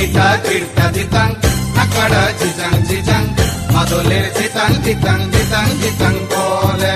কিনিটা কিরটা দিতাং নাকাড়া জিজাং জিজাং মাদলের জিতাং জিতাং জিতাং জিতাং বলে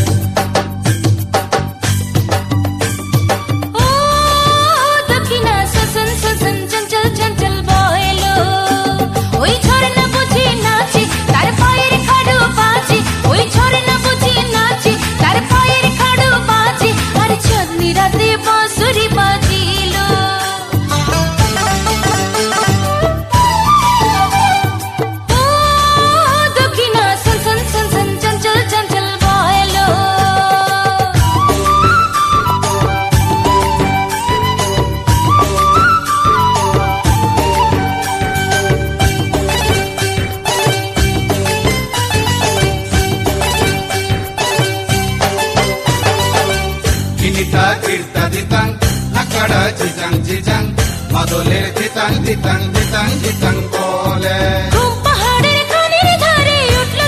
কিনিটা কিরটা দিতাং নাকাড়া জিজাং জিজাং মাদলের জিতাং জিতাং জিতাং জিতাং বলে পাহাড়ের কানের ধারে উঠলো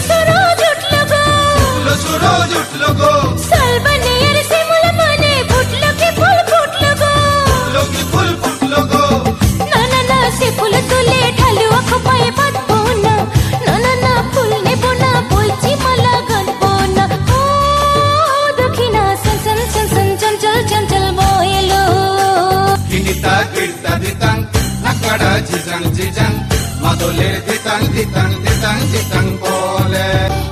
সুরজ উঠলো গো সালবানের শিমুল বনে ফুটলো কি ফুল ফুটলো গো না না না সে ফুল তুলে ঢালু খোপায় বাঁধবো না না না না ফুল নেবো না বলছি মালা গাঁথবো না ও দক্ষিণা সন সন সন সন চঞ্চল চঞ্চল বয়েলো কিনিটা কিরটা দিতাং নাকাড়া জিজাং জিজাং মাদলের জিতাং জিতাং জিতাং জিতাং বলে